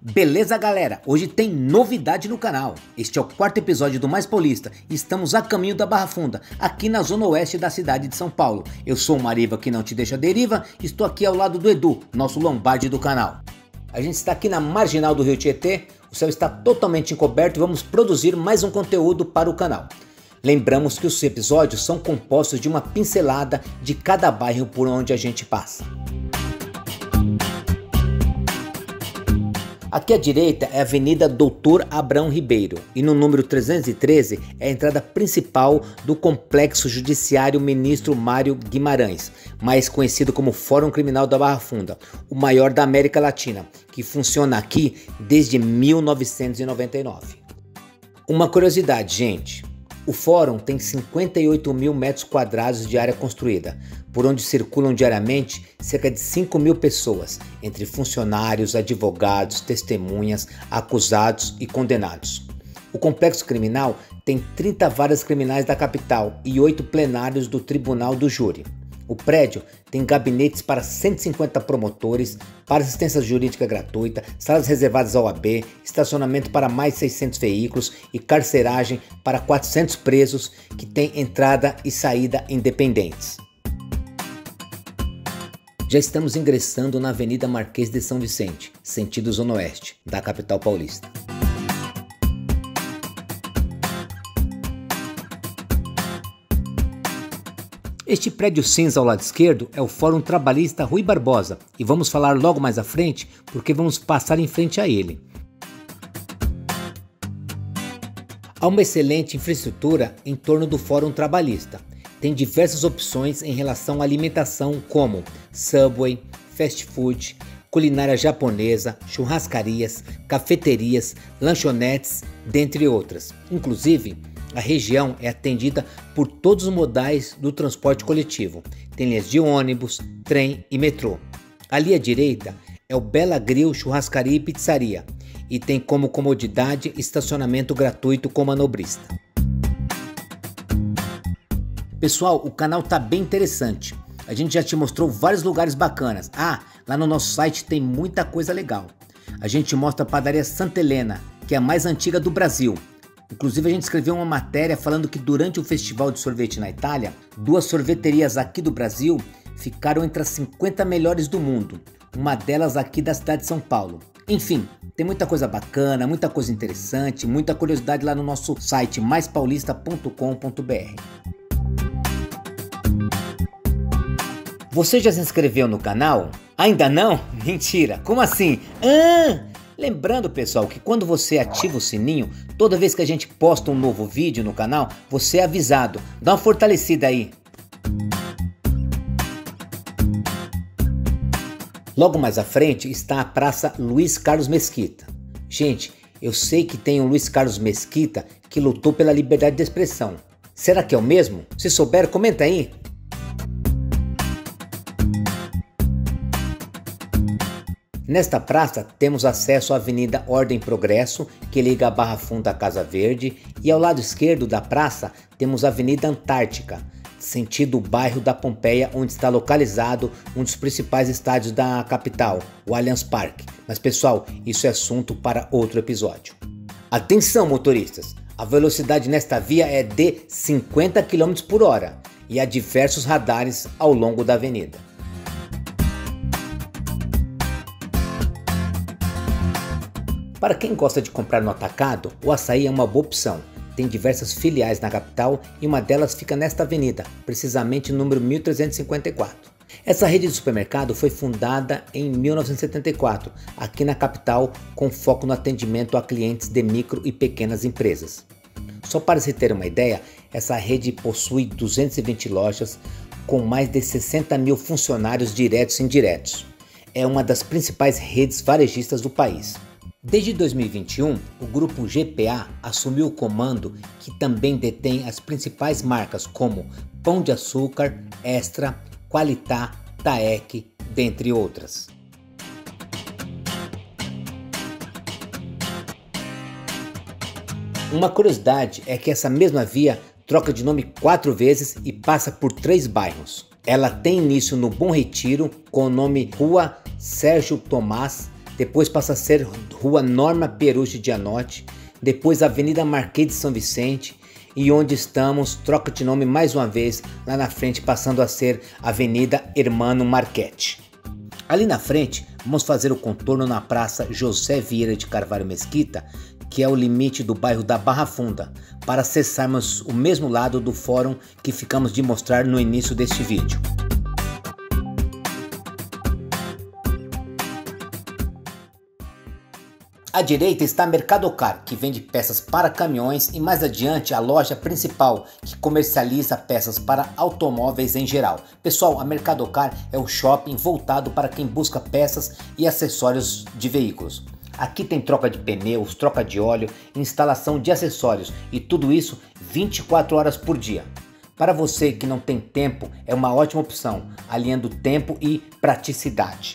Beleza, galera? Hoje tem novidade no canal. Este é o quarto episódio do Mais Paulista e estamos a caminho da Barra Funda, aqui na zona oeste da cidade de São Paulo. Eu sou o Mariva que não te deixa à deriva, estou aqui ao lado do Edu, nosso lombarde do canal. A gente está aqui na marginal do Rio Tietê, o céu está totalmente encoberto e vamos produzir mais um conteúdo para o canal. Lembramos que os episódios são compostos de uma pincelada de cada bairro por onde a gente passa. Aqui à direita é a Avenida Doutor Abrão Ribeiro e no número 313 é a entrada principal do Complexo Judiciário Ministro Mário Guimarães, mais conhecido como Fórum Criminal da Barra Funda, o maior da América Latina, que funciona aqui desde 1999. Uma curiosidade, gente, o fórum tem 58 mil metros quadrados de área construída, por onde circulam diariamente cerca de 5 mil pessoas, entre funcionários, advogados, testemunhas, acusados e condenados. O complexo criminal tem 30 varas criminais da capital e 8 plenários do Tribunal do Júri. O prédio tem gabinetes para 150 promotores, para assistência jurídica gratuita, salas reservadas ao OAB, estacionamento para mais 600 veículos e carceragem para 400 presos que têm entrada e saída independentes. Já estamos ingressando na Avenida Marquês de São Vicente, sentido Zona Oeste, da capital paulista. Este prédio cinza ao lado esquerdo é o Fórum Trabalhista Rui Barbosa e vamos falar logo mais à frente porque vamos passar em frente a ele. Há uma excelente infraestrutura em torno do Fórum Trabalhista. Tem diversas opções em relação à alimentação como Subway, fast food, culinária japonesa, churrascarias, cafeterias, lanchonetes, dentre outras. Inclusive, a região é atendida por todos os modais do transporte coletivo. Tem linhas de ônibus, trem e metrô. Ali à direita é o Bela Grill Churrascaria e Pizzaria e tem como comodidade estacionamento gratuito com manobrista. Pessoal, o canal tá bem interessante. A gente já te mostrou vários lugares bacanas. Lá no nosso site tem muita coisa legal. A gente mostra a padaria Santa Helena, que é a mais antiga do Brasil. Inclusive a gente escreveu uma matéria falando que durante o festival de sorvete na Itália, 2 sorveterias aqui do Brasil ficaram entre as 50 melhores do mundo. Uma delas aqui da cidade de São Paulo. Enfim, tem muita coisa bacana, muita coisa interessante, muita curiosidade lá no nosso site maispaulista.com.br. Você já se inscreveu no canal? Ainda não? Mentira! Como assim? Lembrando, pessoal, que quando você ativa o sininho, toda vez que a gente posta um novo vídeo no canal, você é avisado. Dá uma fortalecida aí. Logo mais à frente está a Praça Luiz Carlos Mesquita. Gente, eu sei que tem um Luiz Carlos Mesquita que lutou pela liberdade de expressão. Será que é o mesmo? Se souber, comenta aí. Nesta praça temos acesso à Avenida Ordem e Progresso, que liga a Barra Funda à Casa Verde, e ao lado esquerdo da praça temos a Avenida Antártica, sentido o bairro da Pompeia, onde está localizado um dos principais estádios da capital, o Allianz Parque. Mas pessoal, isso é assunto para outro episódio. Atenção, motoristas! A velocidade nesta via é de 50 km por hora e há diversos radares ao longo da avenida. Para quem gosta de comprar no atacado, o açaí é uma boa opção. Tem diversas filiais na capital e uma delas fica nesta avenida, precisamente no número 1354. Essa rede de supermercado foi fundada em 1974, aqui na capital, com foco no atendimento a clientes de micro e pequenas empresas. Só para se ter uma ideia, essa rede possui 220 lojas com mais de 60 mil funcionários diretos e indiretos. É uma das principais redes varejistas do país. Desde 2021, o grupo GPA assumiu o comando, que também detém as principais marcas como Pão de Açúcar, Extra, Qualitá, Taec, dentre outras. Uma curiosidade é que essa mesma via troca de nome 4 vezes e passa por 3 bairros. Ela tem início no Bom Retiro com o nome Rua Sérgio Tomás, depois passa a ser Rua Norma Perucci de Anotti, depois Avenida Marquês de São Vicente, e onde estamos troca de nome mais uma vez, lá na frente passando a ser Avenida Hermano Marchetti. Ali na frente vamos fazer o contorno na Praça José Vieira de Carvalho Mesquita, que é o limite do bairro da Barra Funda, para acessarmos o mesmo lado do fórum que ficamos de mostrar no início deste vídeo. À direita está a Mercadocar, que vende peças para caminhões, e mais adiante a loja principal, que comercializa peças para automóveis em geral. Pessoal, a Mercadocar é o shopping voltado para quem busca peças e acessórios de veículos. Aqui tem troca de pneus, troca de óleo, instalação de acessórios e tudo isso 24 horas por dia. Para você que não tem tempo, é uma ótima opção, aliando tempo e praticidade.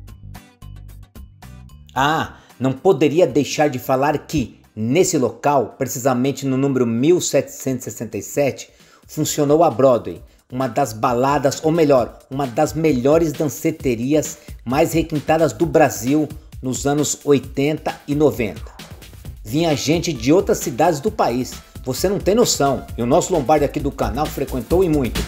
Não poderia deixar de falar que, nesse local, precisamente no número 1767, funcionou a Broadway, uma das baladas, ou melhor, uma das melhores danceterias mais requintadas do Brasil nos anos 80 e 90. Vinha gente de outras cidades do país, você não tem noção, e o nosso Lombardi aqui do canal frequentou e muito.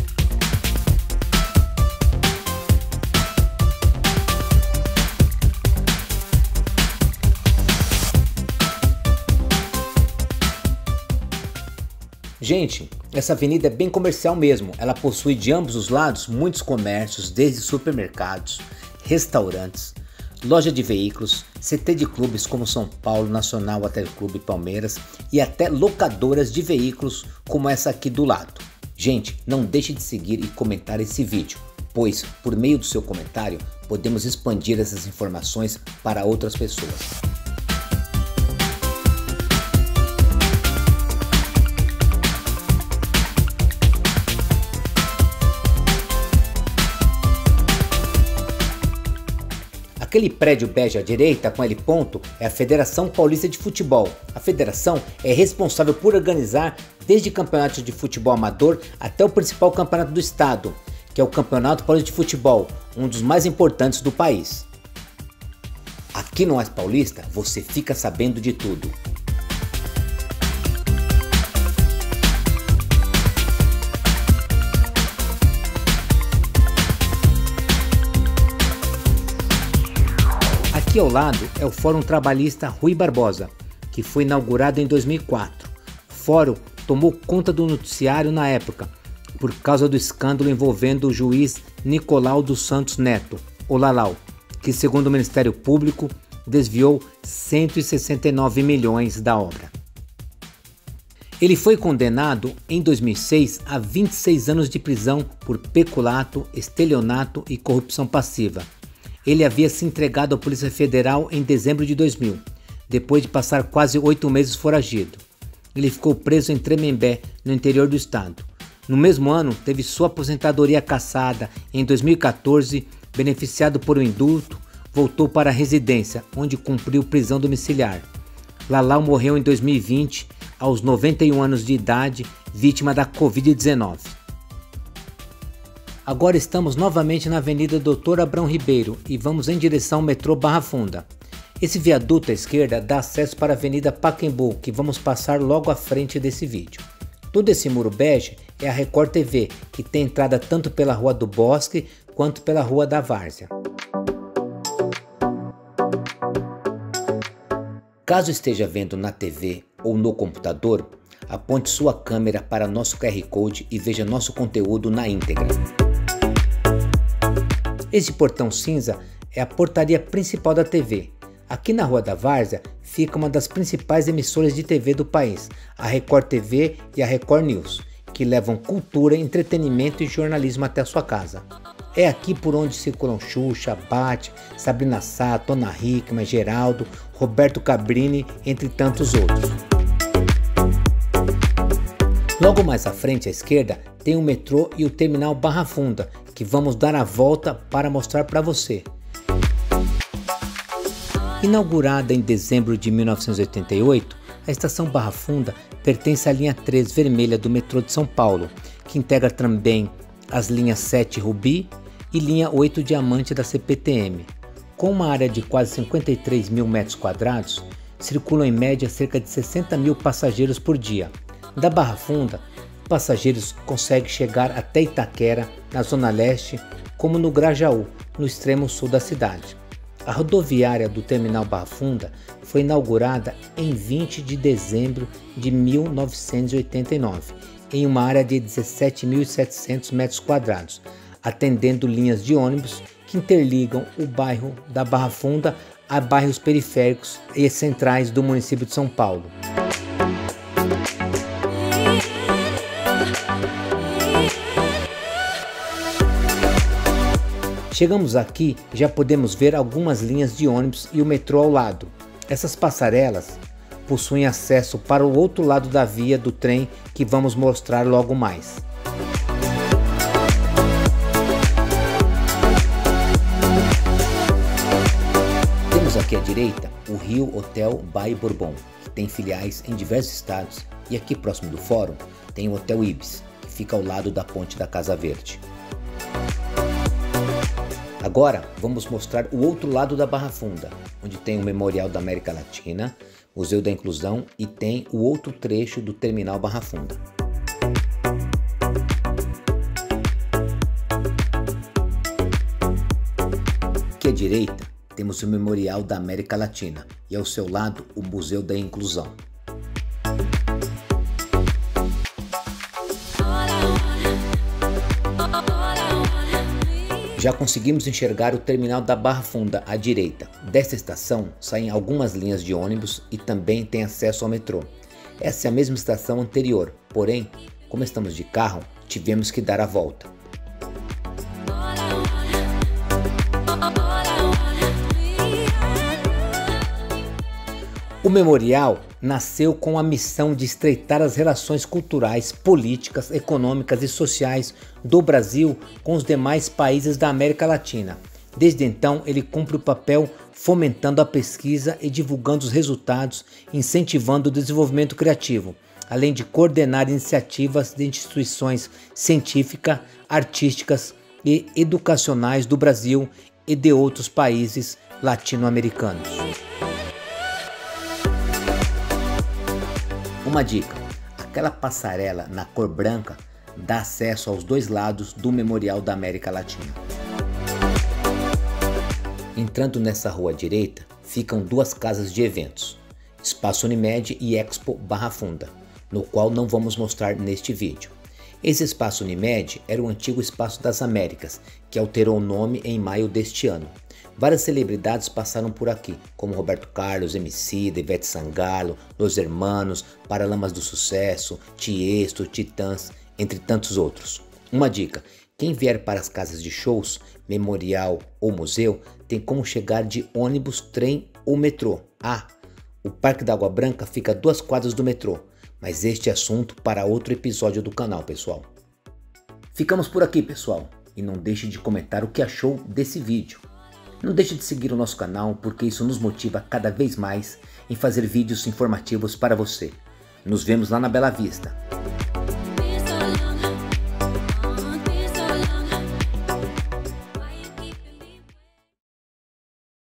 Gente, essa avenida é bem comercial mesmo, ela possui de ambos os lados muitos comércios, desde supermercados, restaurantes, loja de veículos, CT de clubes como São Paulo, Nacional, Atlético Palmeiras e até locadoras de veículos como essa aqui do lado. Gente, não deixe de seguir e comentar esse vídeo, pois por meio do seu comentário podemos expandir essas informações para outras pessoas. Aquele prédio bege à direita com L ponto é a Federação Paulista de Futebol. A federação é responsável por organizar desde campeonatos de futebol amador até o principal campeonato do estado, que é o Campeonato Paulista de Futebol, um dos mais importantes do país. Aqui no AS Paulista você fica sabendo de tudo. Aqui ao lado é o Fórum Trabalhista Rui Barbosa, que foi inaugurado em 2004. O fórum tomou conta do noticiário na época, por causa do escândalo envolvendo o juiz Nicolau dos Santos Neto, o Lalau, que segundo o Ministério Público desviou 169 milhões da obra. Ele foi condenado em 2006 a 26 anos de prisão por peculato, estelionato e corrupção passiva. Ele havia se entregado à Polícia Federal em dezembro de 2000, depois de passar quase 8 meses foragido. Ele ficou preso em Tremembé, no interior do estado. No mesmo ano, teve sua aposentadoria cassada. Em 2014, beneficiado por um indulto, voltou para a residência, onde cumpriu prisão domiciliar. Lalau morreu em 2020, aos 91 anos de idade, vítima da Covid-19. Agora estamos novamente na Avenida Dr. Abrão Ribeiro e vamos em direção ao metrô Barra Funda. Esse viaduto à esquerda dá acesso para a Avenida Pacaembu, que vamos passar logo à frente desse vídeo. Todo esse muro bege é a Record TV, que tem entrada tanto pela Rua do Bosque quanto pela Rua da Várzea. Caso esteja vendo na TV ou no computador, aponte sua câmera para nosso QR Code e veja nosso conteúdo na íntegra. Esse portão cinza é a portaria principal da TV. Aqui na Rua da Várzea fica uma das principais emissoras de TV do país, a Record TV e a Record News, que levam cultura, entretenimento e jornalismo até a sua casa. É aqui por onde circulam Xuxa, Bate, Sabrina Sato, Ana Hickman, Geraldo, Roberto Cabrini, entre tantos outros. Logo mais à frente à esquerda tem o metrô e o terminal Barra Funda, que vamos dar a volta para mostrar para você. Inaugurada em dezembro de 1988, a estação Barra Funda pertence à linha 3 vermelha do metrô de São Paulo, que integra também as linhas 7 Rubi e linha 8 Diamante da CPTM. Com uma área de quase 53 mil metros quadrados, circulam em média cerca de 60 mil passageiros por dia. Da Barra Funda, passageiros conseguem chegar até Itaquera, na zona leste, como no Grajaú, no extremo sul da cidade. A rodoviária do terminal Barra Funda foi inaugurada em 20 de dezembro de 1989, em uma área de 17.700 metros quadrados, atendendo linhas de ônibus que interligam o bairro da Barra Funda a bairros periféricos e centrais do município de São Paulo. Chegamos aqui e já podemos ver algumas linhas de ônibus e o metrô ao lado. Essas passarelas possuem acesso para o outro lado da via do trem que vamos mostrar logo mais. Temos aqui à direita o Rio Hotel Bay Bourbon, que tem filiais em diversos estados, e aqui próximo do fórum tem o Hotel Ibis, que fica ao lado da ponte da Casa Verde. Agora vamos mostrar o outro lado da Barra Funda, onde tem o Memorial da América Latina, Museu da Inclusão e tem o outro trecho do terminal Barra Funda. Aqui à direita temos o Memorial da América Latina e ao seu lado o Museu da Inclusão. Já conseguimos enxergar o terminal da Barra Funda à direita. Desta estação saem algumas linhas de ônibus e também tem acesso ao metrô. Essa é a mesma estação anterior, porém, como estamos de carro, tivemos que dar a volta. O memorial nasceu com a missão de estreitar as relações culturais, políticas, econômicas e sociais do Brasil com os demais países da América Latina. Desde então, ele cumpre o papel fomentando a pesquisa e divulgando os resultados, incentivando o desenvolvimento criativo, além de coordenar iniciativas de instituições científicas, artísticas e educacionais do Brasil e de outros países latino-americanos. Uma dica: aquela passarela na cor branca dá acesso aos dois lados do Memorial da América Latina. Entrando nessa rua à direita, ficam duas casas de eventos, Espaço Unimed e Expo Barra Funda, no qual não vamos mostrar neste vídeo. Esse Espaço Unimed era o antigo Espaço das Américas, que alterou o nome em maio deste ano. Várias celebridades passaram por aqui, como Roberto Carlos, Emicida, Ivete Sangalo, Los Hermanos, Paralamas do Sucesso, Tiesto, Titãs, entre tantos outros. Uma dica: quem vier para as casas de shows, memorial ou museu, tem como chegar de ônibus, trem ou metrô. O Parque da Água Branca fica a 2 quadras do metrô, mas este é assunto para outro episódio do canal, pessoal. Ficamos por aqui, pessoal, e não deixe de comentar o que achou desse vídeo. Não deixe de seguir o nosso canal, porque isso nos motiva cada vez mais em fazer vídeos informativos para você. Nos vemos lá na Bela Vista.